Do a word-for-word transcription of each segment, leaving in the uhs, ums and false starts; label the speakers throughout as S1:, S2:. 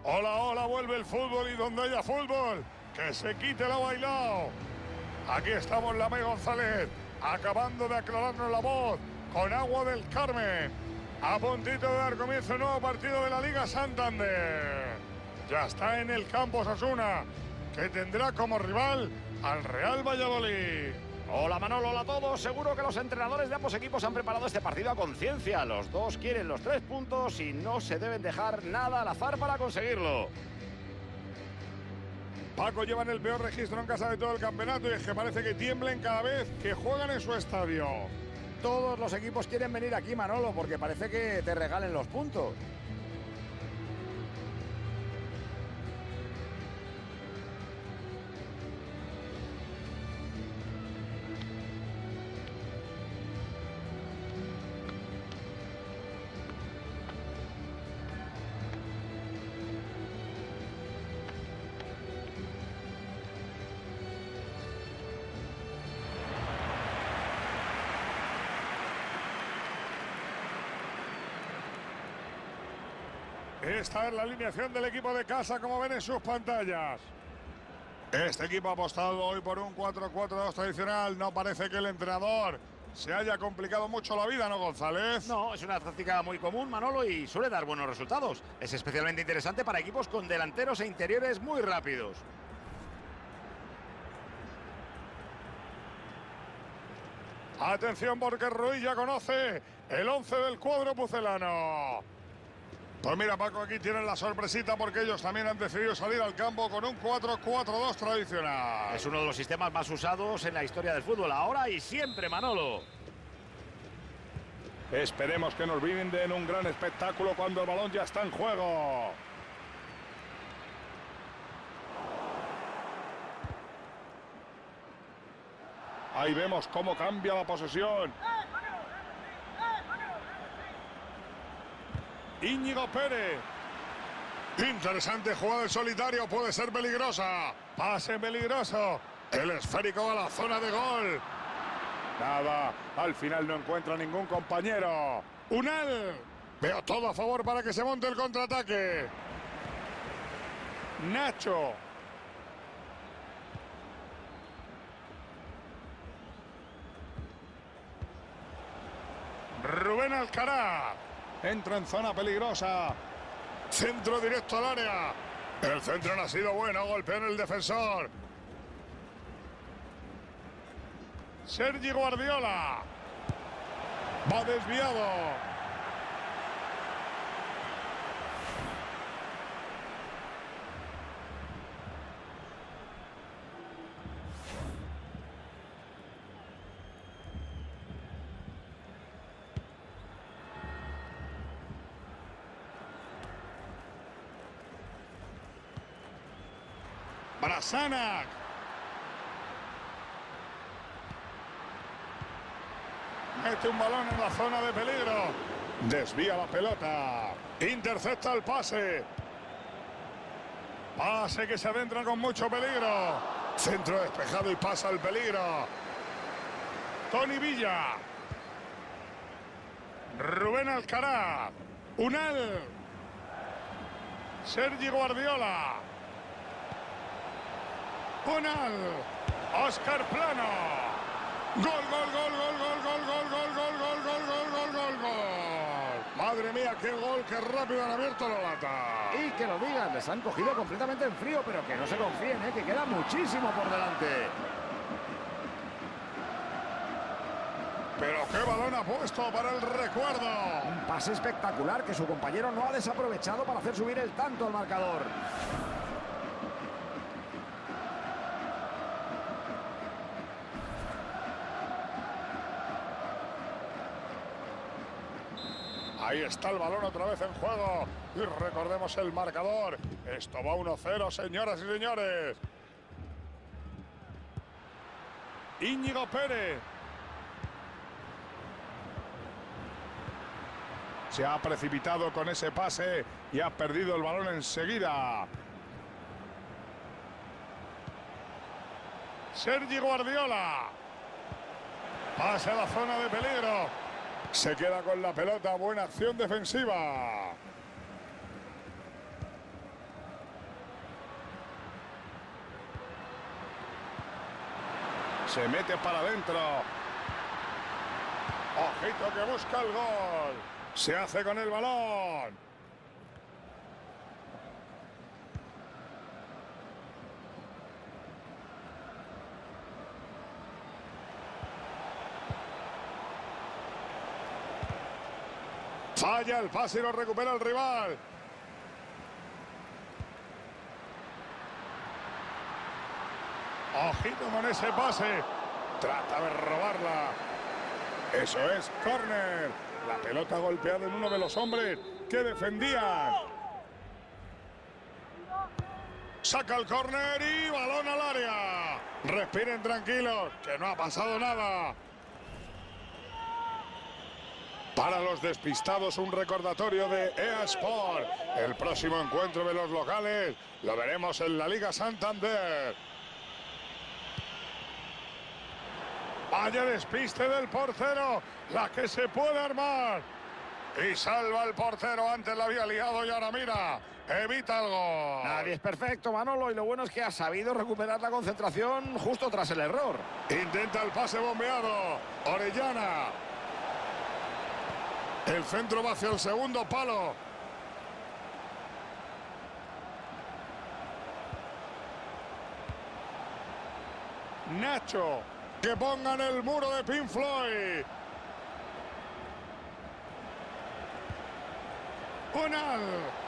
S1: Hola, hola, vuelve el fútbol y donde haya fútbol, que se quite lo bailado. Aquí estamos, Lamé González, acabando de aclararnos la voz con Agua del Carmen. A puntito de dar comienzo el nuevo partido de la Liga Santander. Ya está en el campo Osasuna, que tendrá como rival al Real Valladolid.
S2: Hola Manolo, hola a todos. Seguro que los entrenadores de ambos equipos han preparado este partido a conciencia. Los dos quieren los tres puntos y no se deben dejar nada al azar para conseguirlo.
S1: Paco, llevan el peor registro en casa de todo el campeonato y es que parece que tiemblen cada vez que juegan en su estadio.
S2: Todos los equipos quieren venir aquí, Manolo, porque parece que te regalen los puntos.
S1: Esta es la alineación del equipo de casa, como ven en sus pantallas. Este equipo ha apostado hoy por un cuatro cuatro dos tradicional. No parece que el entrenador se haya complicado mucho la vida, ¿no, González?
S2: No, es una táctica muy común, Manolo, y suele dar buenos resultados. Es especialmente interesante para equipos con delanteros e interiores muy rápidos.
S1: Atención, porque Ruiz ya conoce el once del cuadro pucelano. Pues mira, Paco, aquí tienen la sorpresita porque ellos también han decidido salir al campo con un cuatro cuatro dos tradicional.
S2: Es uno de los sistemas más usados en la historia del fútbol, ahora y siempre, Manolo.
S1: Esperemos que nos brinden un gran espectáculo cuando el balón ya está en juego. Ahí vemos cómo cambia la posesión. Íñigo Pérez. Interesante jugada en solitario, puede ser peligrosa. Pase peligroso. El esférico a la zona de gol. Nada, al final no encuentra ningún compañero. Unal. Veo todo a favor para que se monte el contraataque. Nacho. Rubén Alcaraz. Entra en zona peligrosa. Centro directo al área. El centro no ha sido bueno. Golpea en el defensor. Sergi Guardiola. Va desviado. Brasanac. Mete un balón en la zona de peligro. Desvía la pelota. Intercepta el pase. Pase que se adentra con mucho peligro. Centro despejado y pasa el peligro. Tony Villa. Rubén Alcaraz. Unal. Sergi Guardiola. Unal. Óscar Plano. Gol, gol, gol, gol, gol, gol, gol, gol, gol, gol, gol, gol, gol, gol, gol. Madre mía, qué gol, qué rápido han abierto la lata.
S2: Y que lo digan, les han cogido completamente en frío, pero que no se confíen, ¿eh? Que queda muchísimo por delante.
S1: Pero qué balón ha puesto para el recuerdo.
S2: Un pase espectacular que su compañero no ha desaprovechado para hacer subir el tanto al marcador.
S1: Ahí está el balón otra vez en juego. Y recordemos el marcador. Esto va uno cero, señoras y señores. Íñigo Pérez. Se ha precipitado con ese pase y ha perdido el balón enseguida. Sergi Guardiola. Pase a la zona de peligro. Se queda con la pelota, buena acción defensiva. Se mete para adentro. Ojito que busca el gol. Se hace con el balón. Falla el pase y lo recupera el rival. Ojito con ese pase. Trata de robarla. Eso es córner. La pelota golpeada en uno de los hombres que defendían. Saca el córner y balón al área. Respiren tranquilos, que no ha pasado nada. Para los despistados, un recordatorio de E A Sport. El próximo encuentro de los locales lo veremos en la Liga Santander. Vaya despiste del portero, la que se puede armar. Y salva el portero, antes la había liado y ahora mira, evita el gol.
S2: Nadie es perfecto, Manolo, y lo bueno es que ha sabido recuperar la concentración justo tras el error.
S1: Intenta el pase bombeado, Orellana. El centro va hacia el segundo palo. Nacho. Que pongan el muro de Pink Floyd. Unal.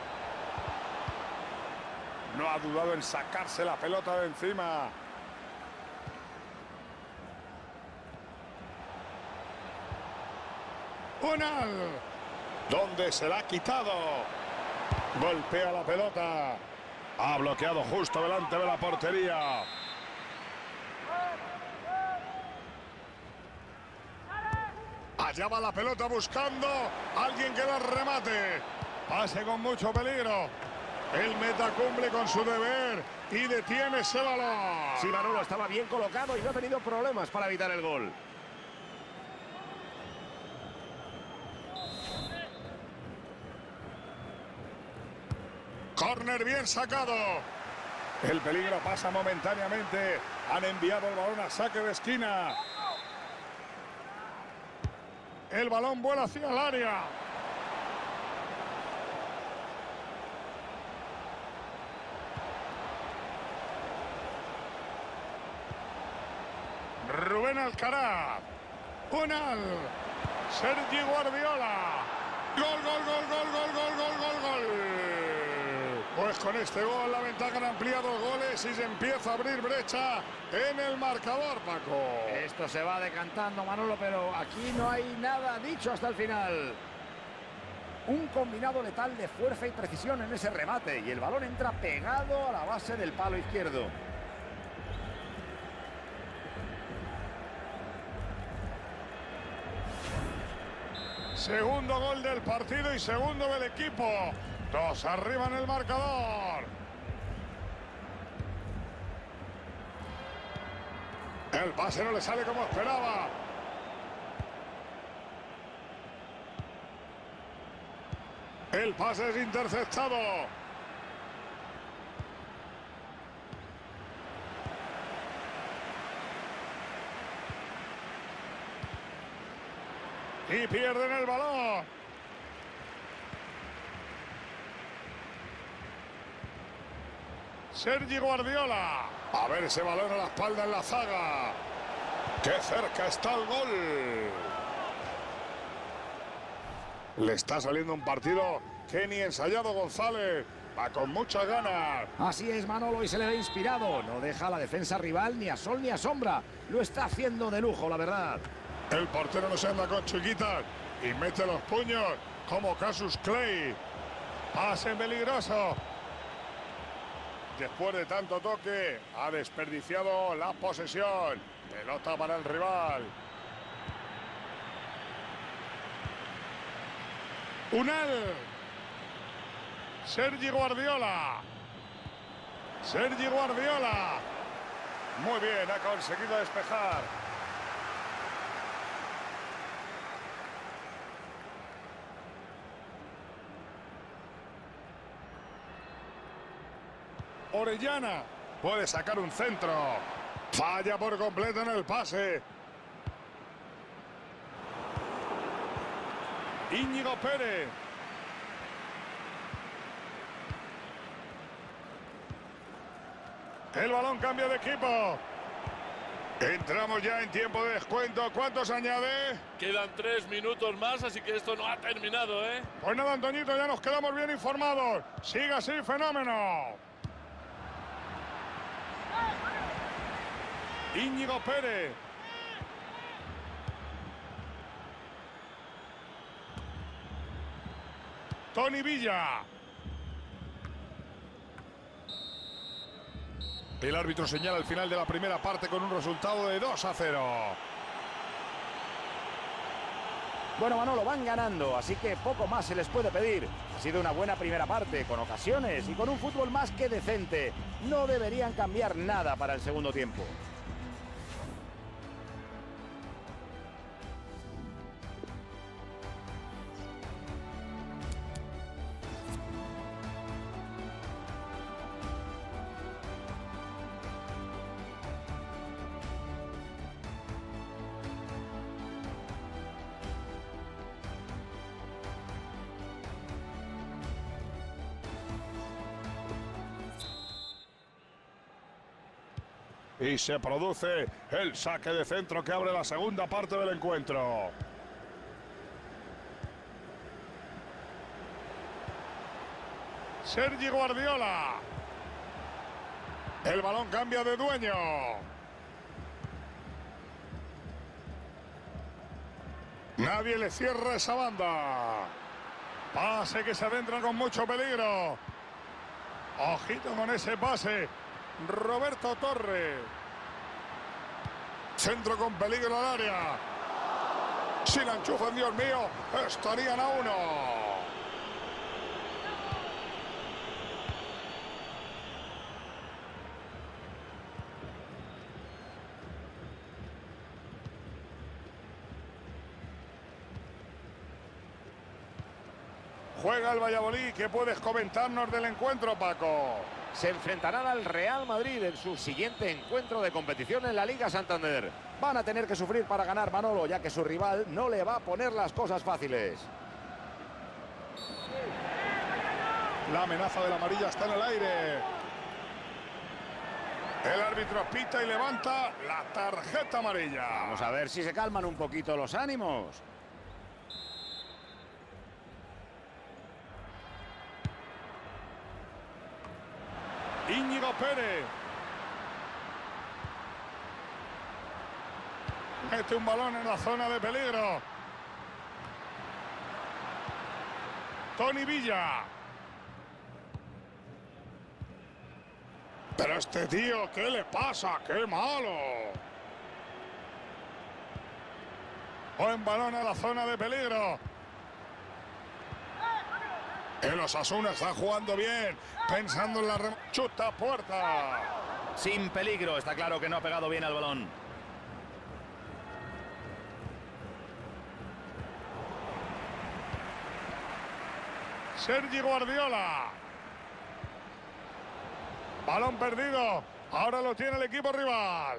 S1: No ha dudado en sacarse la pelota de encima. Unal. ¿Dónde se la ha quitado? Golpea la pelota. Ha bloqueado justo delante de la portería. Allá va la pelota buscando a alguien que la remate. Pase con mucho peligro. El meta cumple con su deber y detiene ese balón.
S2: Sí, Manolo estaba bien colocado y no ha tenido problemas para evitar el gol.
S1: Córner bien sacado. El peligro pasa momentáneamente. Han enviado el balón a saque de esquina. El balón vuela hacia el área. Rubén Alcaraz. Unal. Sergi Guardiola. Gol, gol, gol, gol, gol, gol, gol, gol, gol. Pues con este gol la ventaja han ampliado goles y se empieza a abrir brecha en el marcador, Paco.
S2: Esto se va decantando, Manolo, pero aquí no hay nada dicho hasta el final. Un combinado letal de fuerza y precisión en ese remate y el balón entra pegado a la base del palo izquierdo.
S1: Segundo gol del partido y segundo del equipo. Dos arriba en el marcador. El pase no le sale como esperaba. El pase es interceptado. Y pierden el balón. Sergi Guardiola. A ver ese balón a la espalda en la zaga. ¡Qué cerca está el gol! Le está saliendo un partido que ni ensayado González. Va con muchas ganas.
S2: Así es, Manolo, y se le ve inspirado. No deja a la defensa rival ni a sol ni a sombra. Lo está haciendo de lujo, la verdad.
S1: El portero no se anda con chiquitas y mete los puños como Cassius Clay. Pase peligroso. Después de tanto toque, ha desperdiciado la posesión. Pelota para el rival. Unal. Sergi Guardiola. Sergi Guardiola. Muy bien, ha conseguido despejar. Orellana puede sacar un centro. Falla por completo en el pase. Íñigo Pérez. El balón cambia de equipo. Entramos ya en tiempo de descuento. ¿Cuántos añade?
S3: Quedan tres minutos más, así que esto no ha terminado, ¿eh?
S1: Pues nada, Antoñito, ya nos quedamos bien informados. Siga así, fenómeno. Íñigo Pérez. Tony Villa. El árbitro señala el final de la primera parte con un resultado de dos a cero.
S2: Bueno, Manolo, van ganando, así que poco más se les puede pedir. Ha sido una buena primera parte, con ocasiones y con un fútbol más que decente. No deberían cambiar nada para el segundo tiempo.
S1: Y se produce el saque de centro que abre la segunda parte del encuentro. Sergi Guardiola. El balón cambia de dueño. Nadie le cierra esa banda. Pase que se adentra con mucho peligro. Ojito con ese pase. Roberto Torres. Centro con peligro al área. Si la enchufan, Dios mío, estarían a uno. Juega el Valladolid. ¿Qué puedes comentarnos del encuentro, Paco?
S2: Se enfrentarán al Real Madrid en su siguiente encuentro de competición en la Liga Santander. Van a tener que sufrir para ganar, Manolo, ya que su rival no le va a poner las cosas fáciles.
S1: La amenaza de la amarilla está en el aire. El árbitro pita y levanta la tarjeta amarilla.
S2: Vamos a ver si se calman un poquito los ánimos.
S1: Íñigo Pérez. Mete un balón en la zona de peligro. Tony Villa. Pero este tío, ¿qué le pasa? ¡Qué malo! Buen balón en la zona de peligro. El Osasuna está jugando bien, pensando en la rem... chuta puerta.
S2: Sin peligro, está claro que no ha pegado bien al balón.
S1: Sergi Guardiola. Balón perdido. Ahora lo tiene el equipo rival.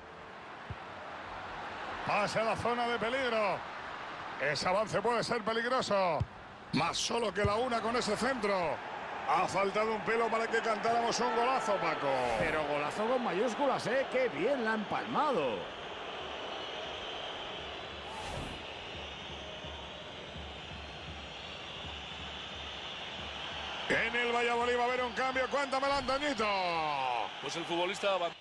S1: Pase a la zona de peligro. Ese avance puede ser peligroso. Más solo que la una con ese centro. Ha faltado un pelo para que cantáramos un golazo, Paco.
S2: Pero golazo con mayúsculas, ¿eh? ¡Qué bien la ha empalmado!
S1: En el Valladolid va a haber un cambio. Cuéntamelo, Antoñito.
S3: Pues el futbolista va...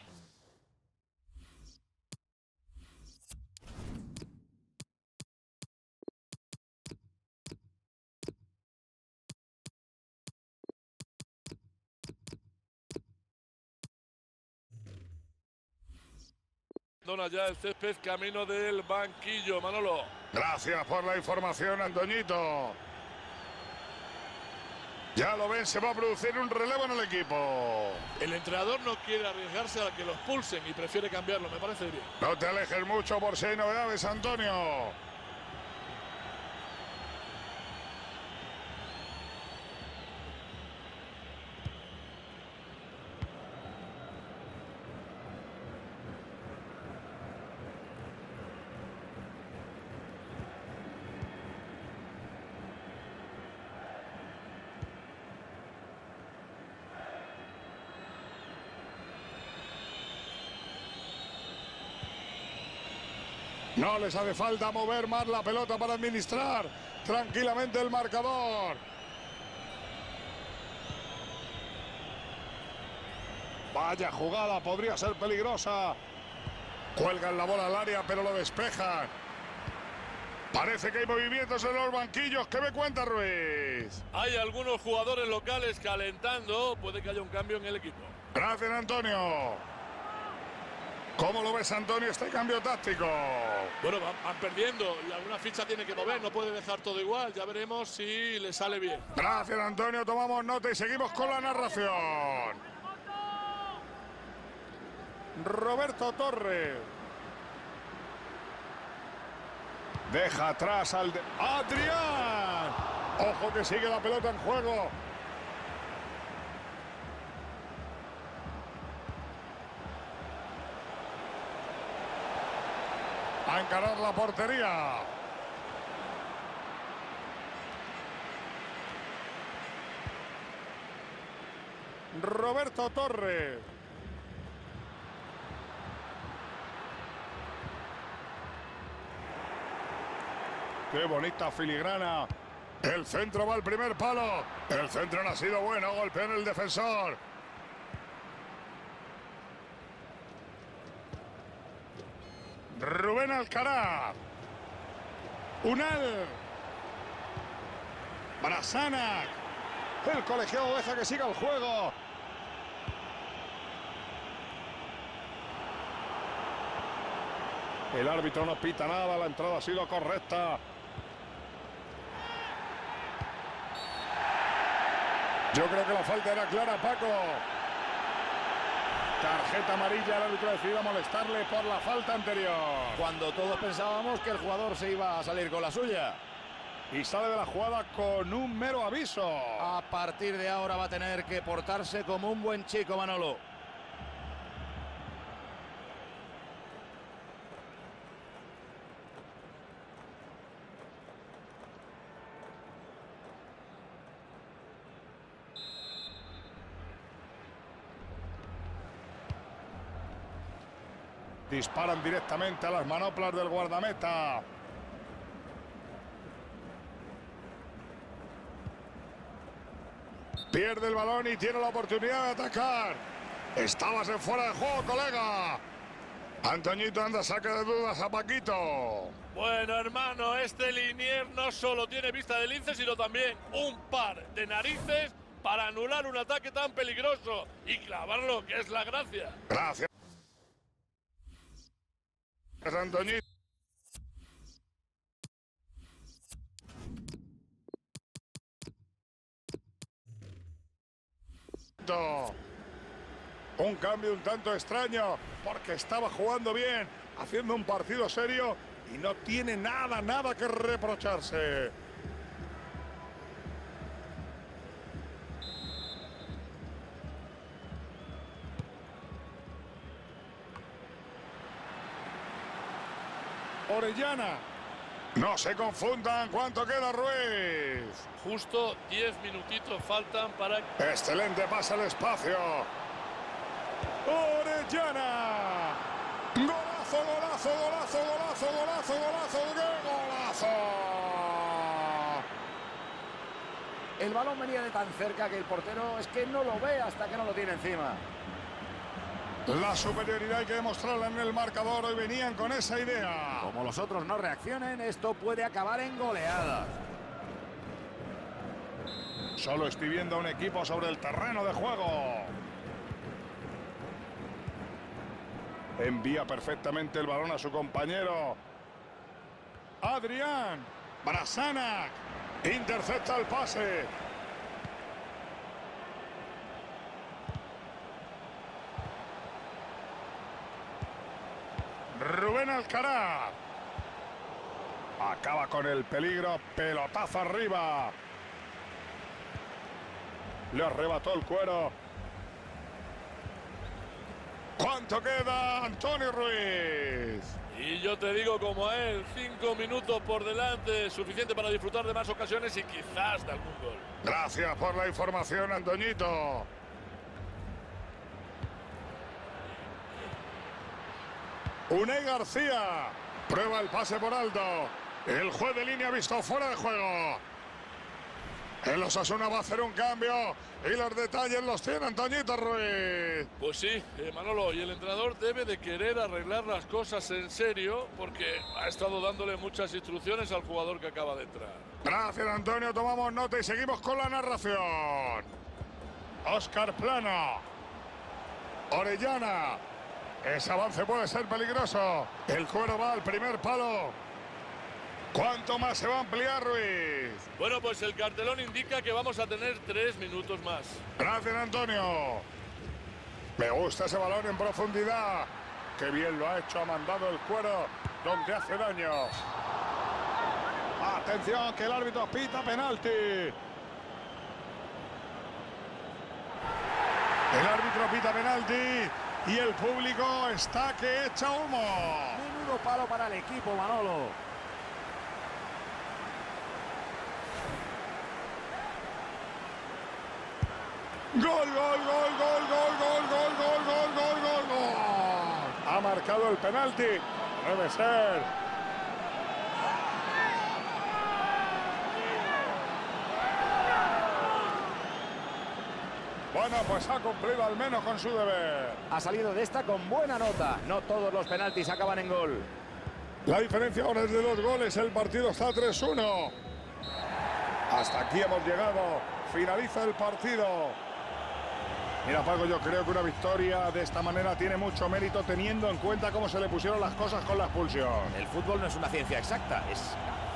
S3: Dona ya el césped camino del banquillo, Manolo.
S1: Gracias por la información, Antoñito. Ya lo ven, se va a producir un relevo en el equipo.
S3: El entrenador no quiere arriesgarse a que los pulsen y prefiere cambiarlo, me parece bien.
S1: No te alejes mucho por si hay novedades, Antonio. No les hace falta mover más la pelota para administrar tranquilamente el marcador. Vaya jugada, podría ser peligrosa. Cuelgan la bola al área, pero lo despejan. Parece que hay movimientos en los banquillos. ¿Qué me cuenta Ruiz?
S3: Hay algunos jugadores locales calentando. Puede que haya un cambio en el equipo.
S1: Gracias, Antonio. ¿Cómo lo ves, Antonio, este cambio táctico?
S3: Bueno, van, van perdiendo y alguna ficha tiene que mover. No puede dejar todo igual. Ya veremos si le sale bien.
S1: Gracias, Antonio. Tomamos nota y seguimos con la narración. Roberto Torres. Deja atrás al... De... ¡Adrián! Ojo que sigue la pelota en juego. A encarar la portería. Roberto Torres. Qué bonita filigrana. El centro va al primer palo. El centro no ha sido bueno. Golpea en el defensor. Rubén Alcaraz. Unal. Brasanac. El colegiado deja que siga el juego. El árbitro no pita nada. La entrada ha sido correcta. Yo creo que la falta era clara, Paco. Tarjeta amarilla, el árbitro decidió molestarle por la falta anterior.
S2: Cuando todos pensábamos que el jugador se iba a salir con la suya.
S1: Y sale de la jugada con un mero aviso.
S2: A partir de ahora va a tener que portarse como un buen chico, Manolo.
S1: Disparan directamente a las manoplas del guardameta. Pierde el balón y tiene la oportunidad de atacar. Estabas en fuera de juego, colega. Antoñito anda, saca de dudas a Paquito.
S3: Bueno, hermano, este Linier no solo tiene vista de lince, sino también un par de narices para anular un ataque tan peligroso y clavarlo, que es la gracia.
S1: Gracias, Antoñito. Un cambio un tanto extraño, porque estaba jugando bien, haciendo un partido serio y no tiene nada, nada que reprocharse. Orellana. No se confundan, ¿cuánto queda, Ruiz?
S3: Justo diez minutitos faltan para...
S1: Excelente pase al espacio. Orellana. Golazo, golazo, golazo, golazo, golazo, golazo, ¡qué golazo!
S2: El balón venía de tan cerca que el portero es que no lo ve hasta que no lo tiene encima.
S1: La superioridad hay que demostrarla en el marcador. Hoy venían con esa idea.
S2: Como los otros no reaccionen, esto puede acabar en goleadas.
S1: Solo estoy viendo a un equipo sobre el terreno de juego. Envía perfectamente el balón a su compañero. Adrián. Brasanac. Intercepta el pase. Rubén Alcaraz. Acaba con el peligro. Pelotazo arriba. Le arrebató el cuero. ¿Cuánto queda, Antonio Ruiz?
S3: Y yo te digo como a él, cinco minutos por delante, suficiente para disfrutar de más ocasiones y quizás de algún gol.
S1: Gracias por la información, Antoñito. Unai García. Prueba el pase por alto. El juez de línea ha visto fuera de juego. El Osasuna va a hacer un cambio y los detalles los tiene Antoñito Ruiz.
S3: Pues sí, eh, Manolo, y el entrenador debe de querer arreglar las cosas en serio porque ha estado dándole muchas instrucciones al jugador que acaba de entrar.
S1: Gracias, Antonio. Tomamos nota y seguimos con la narración. Óscar Plano. Orellana. Ese avance puede ser peligroso. El cuero va al primer palo. ¿Cuánto más se va a ampliar, Ruiz?
S3: Bueno, pues el cartelón indica que vamos a tener tres minutos más.
S1: Gracias, Antonio. Me gusta ese balón en profundidad. Qué bien lo ha hecho, ha mandado el cuero donde hace daño. Atención, que el árbitro pita penalti. El árbitro pita penalti y el público está que echa humo.
S2: Menudo palo para el equipo, Manolo.
S1: Gol, gol, gol, gol, gol, gol, gol, gol, gol, gol, gol, gol. Ha marcado el penalti. Debe ser. Bueno, pues ha cumplido al menos con su deber.
S2: Ha salido de esta con buena nota. No todos los penaltis acaban en gol.
S1: La diferencia ahora es de dos goles. El partido está tres uno. Hasta aquí hemos llegado. Finaliza el partido. Mira, Paco, yo creo que una victoria de esta manera tiene mucho mérito teniendo en cuenta cómo se le pusieron las cosas con la expulsión.
S2: El fútbol no es una ciencia exacta, es